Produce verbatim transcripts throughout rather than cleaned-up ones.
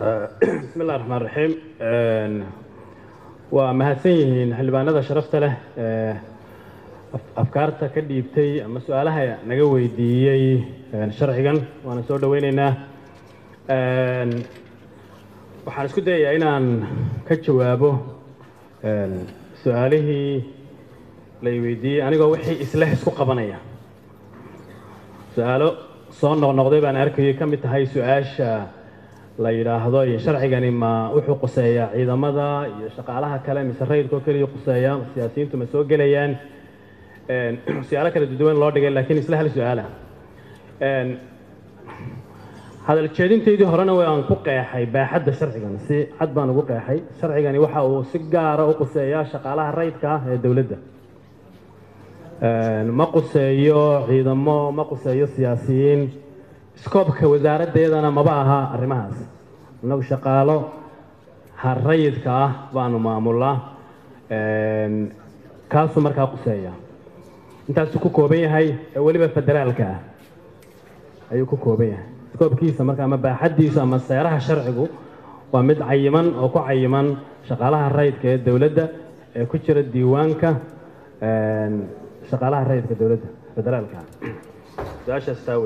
بسم الله الرحمن الرحيم. ومهاتين حلبانة شرفت له أفكارته كديبتي أما سؤالها نجوي دي شرحيا وأنا سؤال دويننا وحنسكت ده أنا كتشوابه سؤاله ليودي أنا جوا وحي إصلاح سوق قبنية سؤاله صار نقدي بأن أركي كم تهاي سؤاش لا يراهضوا شرعيا ما وحو قصيا إذا مضى يشتغلها كلام سرير كوكري قصيا سياسيين تمسوق جليان سؤالك الدوين الله دقيق لكن إصلاح السؤال هذا الشيء تيجي هرنا ويان قوقع حي بحد شرعيا سي حد بان قوقع حي شرعيا وحو سجارة وقصيا شغالها الرئيس كه الدولة ده ما قصيا إذا ما ما قصيا سياسيين سكوبك وزارة ديدنا ما بعها الرماس إنه شقاله هالريد كاه وانو معمولا كاسو مركا قصية انت سكو كوبية هاي ولي بفدرال كاه أيو كوبية سكوب كيسة مركا ما بحديش أما السيارة الشرعي ومد عيمان أو كو عيمان شقالها الريد كاه الدولة ده كتشر الديوان كاه شقالها الريد كالدولة ده فدرال كاه داش استوي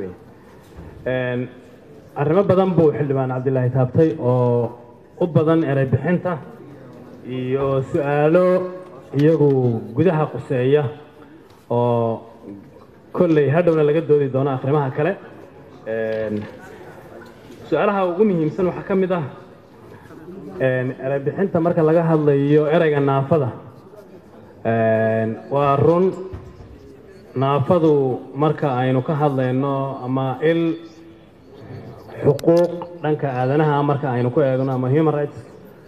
arrimo badan buu xildhibaan Cabdilaahi taabtay oo u badan eray bixinta iyo su'aalo iyagu gudaha quseeya oo kullay hadhowna laga doodi doono akhrimaha kale su'aalaha ugu muhiimsan waxa ka mid ah eray bixinta marka laga hadlayo erayga naafada waa run naafadu marka aynu ka hadlayno ama il حقوق دنك آذنها أمريكا أي نكو أيضنا ما human rights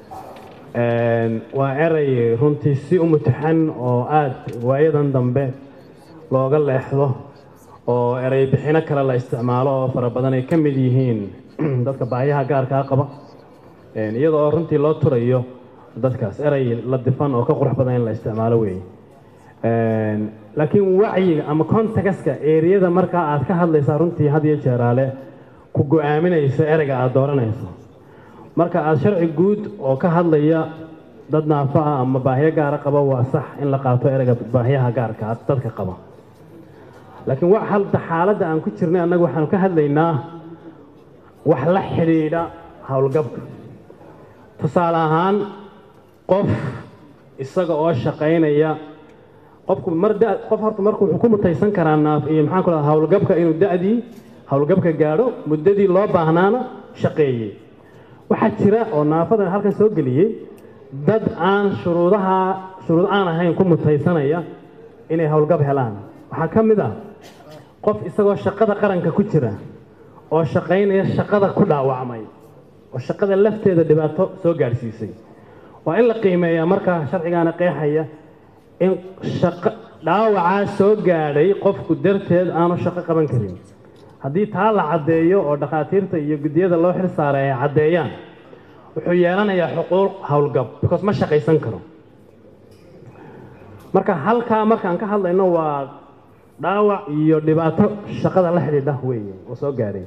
وعري رنتي سي متحن أو آد وأيضا ضمبه لو قال لحظة أو عري بحنا كلا لا استعماله فربنا يكمل يهين ذاتك بعيها قار كاقبة يعني يضع رنتي لا تريه ذاتك عري للدفن أو كقرح بدنا لا استعماله وي لكن وعي أما كنت كسكة إيريا ذا مركا عاد كهذا اللي صارنتي هذه الشرالة kugu aaminaysa erayga aad dooranayso marka aad sharci guud oo ka hadlaya dad naafa ah ama baahiyo gaar ah qaba waa sax in la qaato erayga baahiyaha gaarka ah dadka qaba laakiin wax hal xaaladda aan ku jirnay annagu waxaan ka hadlaynaa wax la xiriira hawlgabka tusaale ahaan qof isaga oo shaqaynaya qofku mar qof horta markuu xukuumataysan karaa naaf iyo maxaan ku leeyahay hawlgabka inuu da'dii hawlgabka gaadho muddadii loo baahnaana shaqeeyay waxaa jira oo naafadan halkan soo geliyay dad aan shuruudaha shuruud aan ahayn ku mutaysanaya inay hawlgab helaan waxaa ka mid ah qof isagoo shaqada qaranka ku jira oo shaqaynaya shaqada ku dhaawacmay oo shaqada lafteeda dhibaato soo gaarsiisay waa in la qiimeeyaa marka sharcigaana qeexaya in shaqo dhaawacaa soo gaadhay qofku darteed aanu shaqo qaban karin haddii taa la caddeeyo oo dhakhaatiirta iyo guddiyada loo xil saaray ay caddeeyaan wuxuu yeelanayaa xuquuq hawlgab because ma shaqaysan karo marka halkaa markaan ka hadlayno waa dhaawac iyo dhibaato shaqada la xidhiidha weeye oo soo gaadhay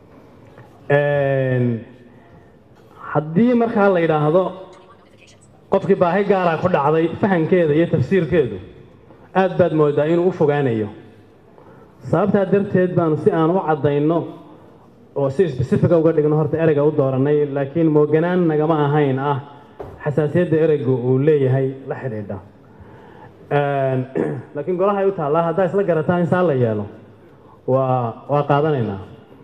haddii markaa la yidhaahdo qofkii baahi gaaraa ku dhacday fahankeeda iyo tafsiirkeedu aad baad moodaa inuu u fogaanayo sababta darteed baanu si aan u cadayno oo si specific uga dhigno horta erayga u dooranay laakiin mooganaan nagama ahayn ah xasaasiyadda eraygu uu leeyahay la xidhiidha laakiin golaha ay u taallaa haddaa isla garataa in saa la yeelo waa waa qaadanaynaa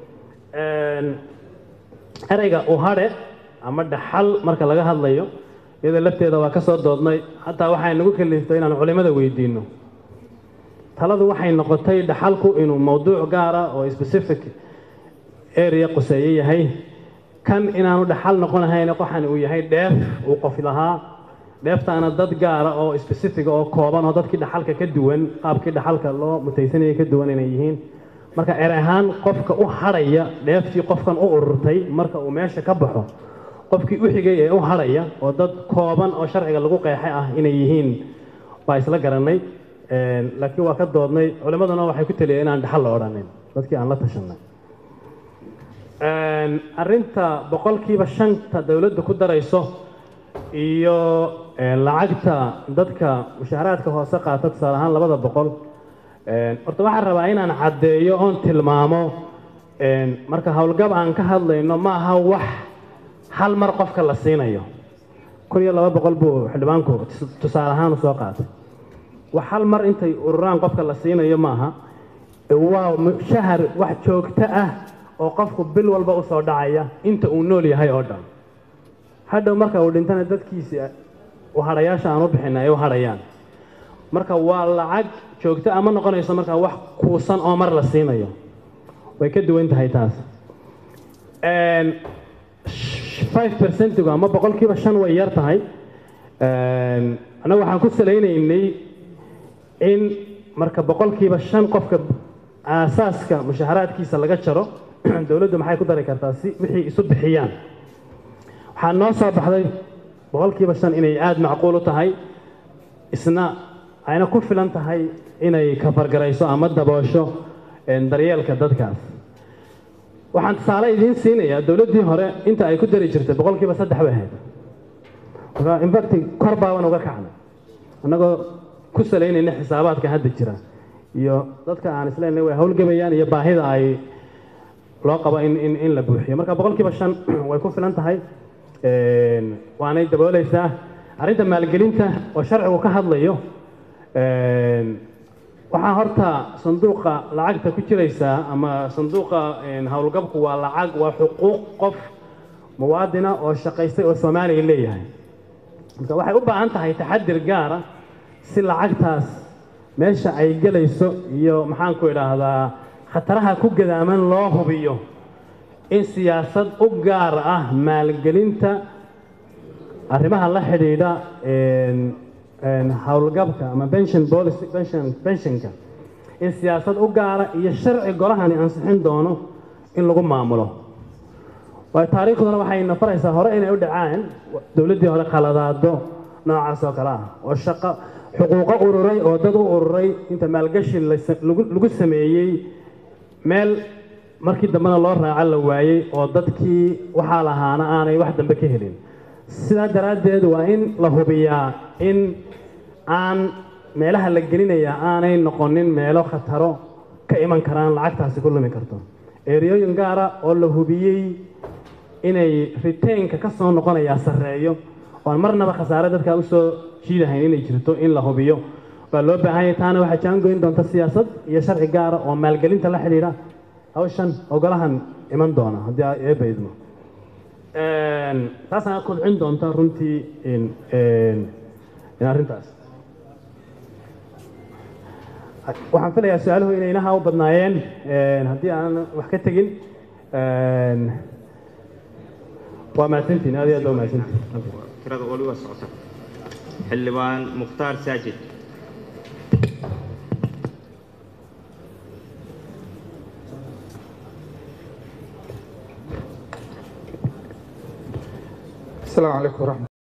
erayga u hadhe ama dhaxal marka laga hadlayo iyada lafteeda waa ka soo doodnay hataa waxay nagu kaliftay inaan culimada weydiino taladu waxay noqotay dhaxalku inuu mowduuc gaar ah oo specific area quseeye yahay kan inaanu dhaxal noqonahayn qoxan uu yahay dheef uu qof lahaa dheeftaana dad gaar ah oo specific oo kooban oo dadkii dhaxalka ka duwan qaabkii dhaxalka loo mutaysanayay ka duwan inay yihiin marka eray ahaan qofka u haraya dheeftii qofkan u ururtay marka uu meesha ka baxo qofkii u xigay ee u haraya oo dad kooban oo sharciga lagu qeexay ah inay yihiin baa isla garanay laakiin waa ka doodnay culimaduna waxay ku taliyeen inaan dhaxal la odhanin dadkii aan la tashanay arrinta boqolkiiba shanta dawladdu ku darayso iyo lacagta dadka mushaharaadka hoose qaata tusaale ahaan labada boqol horta waxaan rabaa inaan caddeeyo oon tilmaamo marka howlgab aan ka hadlayno ma aha wax hal mar qofka la siinayo kun iyo laba boqol buu xildhibaanku tusaale ahaan u soo qaatay wax hal mar intay ururaan qofka la siinayo ma aha waa mushahar wax joogto ah oo qofku bil walba u soo dhacaya inta uu nool yahay oo dhan hadhow marka uu dhintana dadkiisa u hadhayaasha aan u bixinay ay u hadhayaan marka waa lacag joogto ama noqonayso marka wax kuusan oo mar la siinayo way ka duwan tahay taas five percent ama boqolkiiba shan way yar tahay anagu waxaan ku salaynaynay in marka boqolkiiba shan qofka aasaaska mushaharaadkiisa laga jaro dawladdu maxay ku dari kartaa si wixii isu bixiyaan waxaa noo soo baxday boqolkiiba shan inay aada macquul u tahay isna ayna ku filan tahay inay kafargarayso ama daboosho daryeelka dadkaas waxaan tusaale idiin siinayaa dawladdii hore inta ay ku dari jirtay boqolkiiba saddex bay ahayd marka infact kor baaban uga kacnay annagoo ku salaynayna xisaabaadka hadda jira iyo dadka aan isleenahay way howlgabayaan iyo baahida ay loo qabo in in in la buuxiyo marka boqolkiiba shan way ku filan tahay waanay daboolaysaa arrinta maalgelinta oo sharcigu ka hadlayo waxaa horta sanduuqa lacagta ku jiraysaa ama sanduuqa howlgabku waa lacag waa xuquuq qof muwaadina oo shaqaystay oo Soomaaliya leeyahay marka waxay u baahan tahay taxadir gaar ah si lacagtaas meesha ay galayso iyo maxaan ku idhaahdaa khataraha ku gadaaman loo hubiyo in siyaasad u gaar ah maalgelinta arrimaha la xidhiidha howlgabka ama pension policy pension pensionka in siyaasad u gaara iyo sharci golahani ansixin doono in lagu maamulo waa taariikhduna waxay nafaraysaa hore inay u dhacaan dawladdii hore qaladaado noocaas oo kale ah oo shaqo xuquuqo ururay oo dad u ururay inta maalgashi lagu sameeyey meel markii dambena loo raaca la waayey oo dadkii waxaa lahaana aanay wax dambe ka helin sidaa daraaddeed waa in la hubiyaa in aan meelaha la gelinayaa aanay noqonin meelo khataro ka iman karaan lacagtaasi ku lumi karto ereyooyin gaara oo la hubiyey inay retainka ka soo noqonayaa sarreeyo oo aan marnaba khasaare dadka u soo jiidahayn inay jirto in la hubiyo waa loo baahan yahay taana waxaa jaangoyn doonta siyaasad iyo sharci gaara oo maalgelinta la xidhiidha hawshan ogolahan iman doona haddii ay eebaydmo taasana kobcin doonta runtii in in arrintaas waxaan filayaa su-aaluhu inay inaha u badnaayeen haddii aan wax ka tegin waa mahadsantiin aad iyo aad waa mahadsantiin tirada wali waa socota xildhibaan mukhtaar saajid السلام عليكم ورحمة